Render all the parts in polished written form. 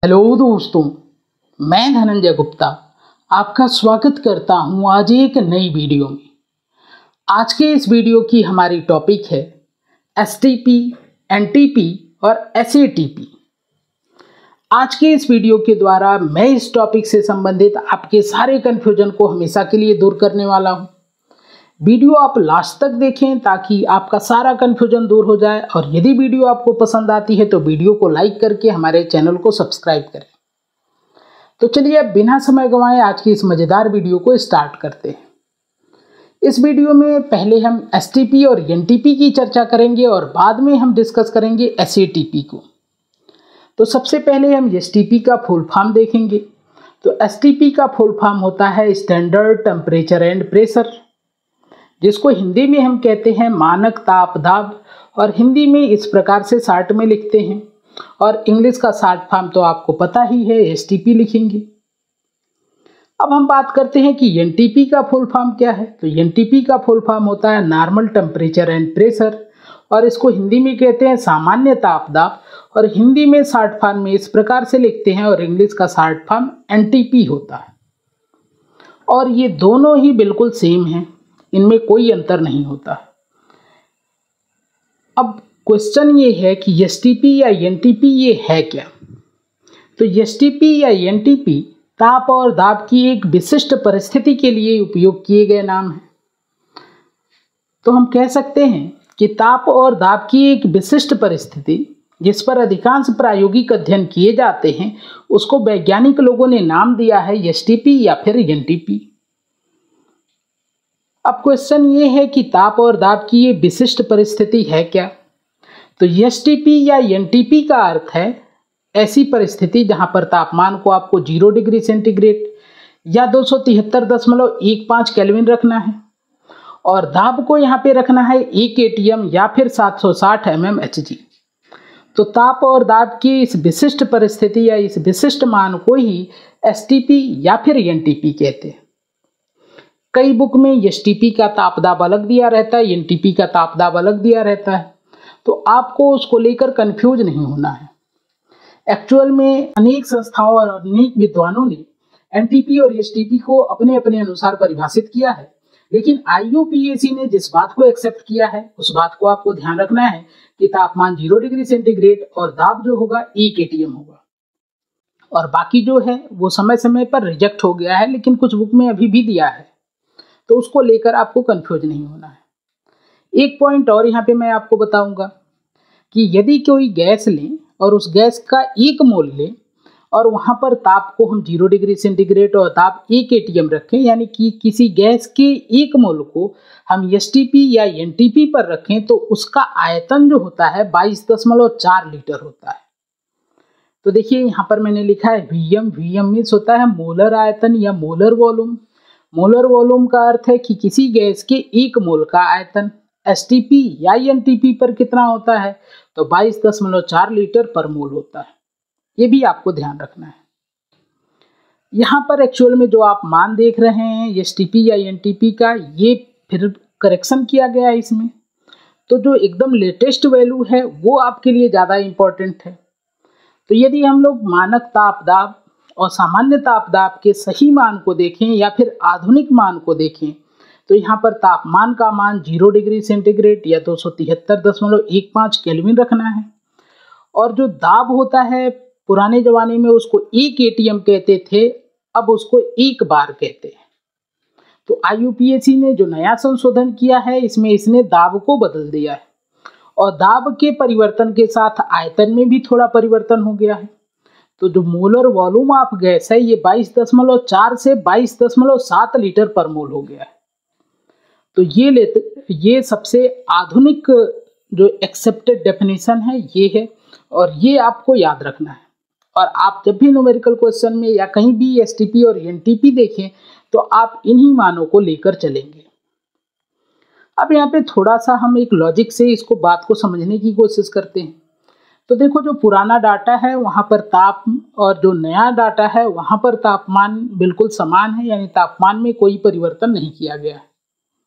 Hello दोस्तों, मैं धनंजय गुप्ता आपका स्वागत करता हूं आज एक नई वीडियो में। आज के इस वीडियो की हमारी टॉपिक है एसटीपी, एनटीपी और एसएटीपी। आज के इस वीडियो के द्वारा मैं इस टॉपिक से संबंधित आपके सारे कन्फ्यूजन को हमेशा के लिए दूर करने वाला हूं। वीडियो आप लास्ट तक देखें ताकि आपका सारा कन्फ्यूजन दूर हो जाए, और यदि वीडियो आपको पसंद आती है तो वीडियो को लाइक करके हमारे चैनल को सब्सक्राइब करें। तो चलिए अब बिना समय गंवाए आज की इस मज़ेदार वीडियो को स्टार्ट करते हैं। इस वीडियो में पहले हम एसटीपी और एनटीपी की चर्चा करेंगे और बाद में हम डिस्कस करेंगे एसएटीपी को। तो सबसे पहले हम एसटीपी का फुल फॉर्म देखेंगे। तो एसटीपी का फुल फॉर्म होता है स्टैंडर्ड टेम्परेचर एंड प्रेशर, जिसको हिंदी में हम कहते हैं मानक ताप दाब, और हिंदी में इस प्रकार से शॉर्ट में लिखते हैं, और इंग्लिश का शॉर्ट फॉर्म तो आपको पता ही है, एसटीपी लिखेंगे। अब हम बात करते हैं कि एनटीपी का फुल फॉर्म क्या है। तो एनटीपी का फुल फॉर्म होता है नॉर्मल टेम्परेचर एंड प्रेशर, और इसको हिंदी में कहते हैं सामान्य ताप दाब, और हिंदी में शॉर्ट फॉर्म में इस प्रकार से लिखते हैं, और इंग्लिश का शॉर्ट फॉर्म एनटीपी होता है। और ये दोनों ही बिल्कुल सेम हैं, इनमें कोई अंतर नहीं होता। अब क्वेश्चन ये है कि एसटीपी या एनटीपी ये है क्या। तो एसटीपी या एनटीपी ताप और दाब की एक विशिष्ट परिस्थिति के लिए उपयोग किए गए नाम हैं। तो हम कह सकते हैं कि ताप और दाब की एक विशिष्ट परिस्थिति जिस पर अधिकांश प्रायोगिक अध्ययन किए जाते हैं, उसको वैज्ञानिक लोगों ने नाम दिया है एसटीपी या फिर एनटीपी। अब क्वेश्चन ये है कि ताप और दाब की ये विशिष्ट परिस्थिति है क्या। तो एसटीपी या एनटीपी का अर्थ है ऐसी परिस्थिति जहां पर तापमान को आपको 0 डिग्री सेंटीग्रेड या 273.15 केल्विन रखना है, और दाब को यहाँ पे रखना है 1 एटीएम या फिर 760 mmHg। तो ताप और दाब की इस विशिष्ट परिस्थिति या इस विशिष्ट मान को ही एसटीपी या फिर एनटीपी कहते हैं। कई बुक में एसटीपी का ताप दाब अलग दिया रहता है, एनटीपी का ताप दाब अलग दिया रहता है, तो आपको उसको लेकर कंफ्यूज नहीं होना है। एक्चुअल में अनेक संस्थाओं और अनेक विद्वानों ने एनटीपी और एसटीपी को अपने अपने अनुसार परिभाषित किया है, लेकिन आईयूपीएसी ने जिस बात को एक्सेप्ट किया है उस बात को आपको ध्यान रखना है कि तापमान 0 डिग्री सेंटीग्रेड और दाब जो होगा 1 एटीएम होगा, और बाकी जो है वो समय समय पर रिजेक्ट हो गया है, लेकिन कुछ बुक में अभी भी दिया है, तो उसको लेकर आपको कंफ्यूज नहीं होना है। एक पॉइंट और यहाँ पे मैं आपको बताऊंगा कि यदि कोई गैस लें और उस गैस का 1 मोल लें और वहाँ पर ताप को हम 0 डिग्री सेंटीग्रेड और दाब 1 एटीएम रखें, यानी कि किसी गैस के 1 मोल को हम एसटीपी या एनटीपी पर रखें, तो उसका आयतन जो होता है 22.4 लीटर होता है। तो देखिए यहाँ पर मैंने लिखा है वीएम। वीएम मीन्स होता है मोलर आयतन या मोलर वॉल्यूम। मोलर वॉल्यूम का अर्थ है कि किसी गैस के 1 मोल का आयतन एसटीपी या एनटीपी पर कितना होता है, तो 22.4 लीटर पर मोल होता है। ये भी आपको ध्यान रखना है। यहाँ पर एक्चुअल में जो आप मान देख रहे हैं एसटीपी या एनटीपी का, ये फिर करेक्शन किया गया है इसमें। तो जो एकदम लेटेस्ट वैल्यू है वो आपके लिए ज़्यादा इम्पोर्टेंट है। तो यदि हम लोग मानक ताप दाब और सामान्य ताप दाब के सही मान को देखें या फिर आधुनिक मान को देखें, तो यहाँ पर तापमान का मान 0 डिग्री सेंटीग्रेड या 273.15 केल्विन रखना है, और जो दाब होता है पुराने ज़माने में उसको 1 एटीएम कहते थे, अब उसको 1 बार कहते हैं। तो आईयूपीएसी ने जो नया संशोधन किया है इसमें इसने दाब को बदल दिया है, और दाब के परिवर्तन के साथ आयतन में भी थोड़ा परिवर्तन हो गया है। तो जो मोलर वॉल्यूम ऑफ गैस है ये 22.4 से 22.7 लीटर पर मोल हो गया है। तो ये सबसे आधुनिक जो एक्सेप्टेड डेफिनेशन है ये है, और ये आपको याद रखना है। और आप जब भी न्यूमेरिकल क्वेश्चन में या कहीं भी एसटीपी और एनटीपी देखें तो आप इन्हीं मानों को लेकर चलेंगे। अब यहाँ पे थोड़ा सा हम एक लॉजिक से इसको बात को समझने की कोशिश करते हैं। तो देखो, जो पुराना डाटा है वहाँ पर ताप, और जो नया डाटा है वहाँ पर तापमान बिल्कुल समान है, यानी तापमान में कोई परिवर्तन नहीं किया गया है।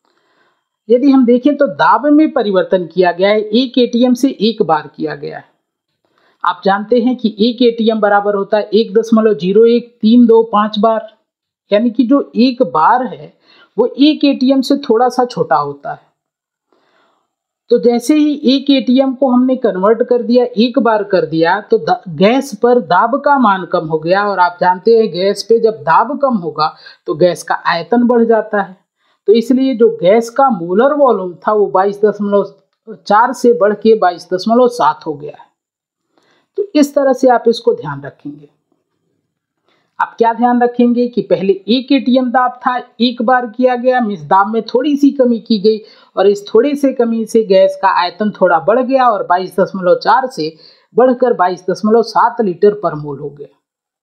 यदि हम देखें तो दाब में परिवर्तन किया गया है, 1 एटीएम से 1 बार किया गया है। आप जानते हैं कि एक एटीएम बराबर होता है 1.01325 बार, यानी कि जो एक बार है वो एक एटीएम से थोड़ा सा छोटा होता है। तो जैसे ही एक एटीएम को हमने कन्वर्ट कर दिया, एक बार कर दिया, तो गैस पर दाब का मान कम हो गया। और आप जानते हैं गैस पे जब दाब कम होगा तो गैस का आयतन बढ़ जाता है। तो इसलिए जो गैस का मोलर वॉल्यूम था वो 22.4 से बढ़ के 22.7 हो गया है। तो इस तरह से आप इसको ध्यान रखेंगे। आप क्या ध्यान रखेंगे कि पहले एक एटीएम दाब था, एक बार किया गया, इस दाब में थोड़ी सी कमी की गई और इस थोड़ी से कमी से गैस का आयतन थोड़ा बढ़ गया और 22.4 से बढ़कर 22.7 लीटर पर मोल हो गया।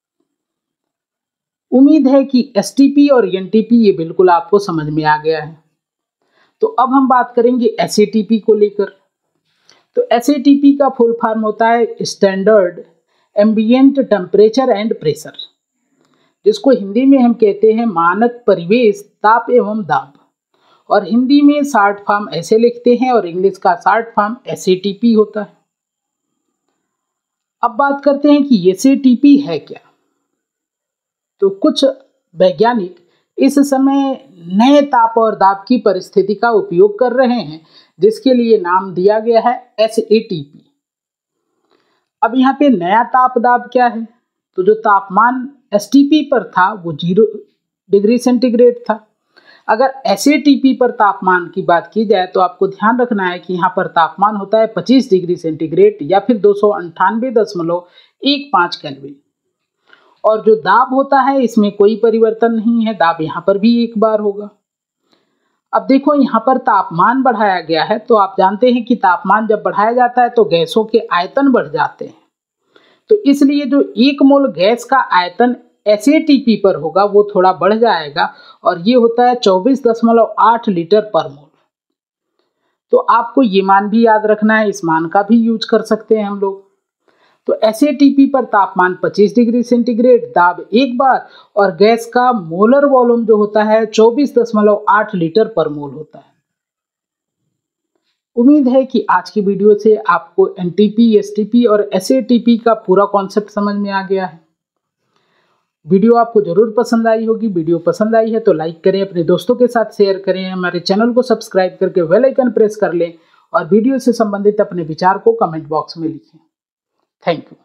उम्मीद है कि एसटीपी और एनटीपी ये बिल्कुल आपको समझ में आ गया है। तो अब हम बात करेंगे एसएटीपी को लेकर। तो एसएटीपी का फुल फॉर्म होता है standard ambient temperature and pressure, जिसको हिंदी में हम कहते हैं मानक परिवेश ताप एवं दाब। और हिंदी में शॉर्ट फॉर्म ऐसे लिखते हैं और इंग्लिश का शॉर्ट फॉर्म एसएटीपी होता है। अब बात करते हैं कि एसएटीपी है क्या। तो कुछ वैज्ञानिक इस समय नए ताप और दाब की परिस्थिति का उपयोग कर रहे हैं, जिसके लिए नाम दिया गया है एसएटीपी। अब यहाँ पे नया ताप दाब क्या है? तो जो तापमान एसटीपी पर था वो 0 डिग्री सेंटीग्रेड था। अगर एसएटीपी पर तापमान की बात की जाए तो आपको ध्यान रखना है कि यहाँ पर तापमान होता है 25 डिग्री सेंटीग्रेड या फिर 298.15 केल्विन। और जो दाब होता है इसमें कोई परिवर्तन नहीं है, दाब यहाँ पर भी एक बार होगा। अब देखो यहाँ पर तापमान बढ़ाया गया है, तो आप जानते हैं कि तापमान जब बढ़ाया जाता है तो गैसों के आयतन बढ़ जाते हैं। तो इसलिए जो 1 मोल गैस का आयतन एसएटीपी पर होगा वो थोड़ा बढ़ जाएगा और ये होता है 24.8 लीटर पर मोल। तो आपको ये मान भी याद रखना है, इस मान का भी यूज कर सकते हैं हम लोग। तो एसएटीपी पर तापमान 25 डिग्री सेंटीग्रेड, दाब एक बार और गैस का मोलर वॉल्यूम जो होता है 24.8 लीटर पर मोल होता है। उम्मीद है कि आज की वीडियो से आपको एनटीपी, एसटीपी और एसएटीपी का पूरा कॉन्सेप्ट समझ में आ गया है। वीडियो आपको जरूर पसंद आई होगी। वीडियो पसंद आई है तो लाइक करें, अपने दोस्तों के साथ शेयर करें, हमारे चैनल को सब्सक्राइब करके बेल आइकन प्रेस कर लें और वीडियो से संबंधित अपने विचार को कमेंट बॉक्स में लिखें। Thank you.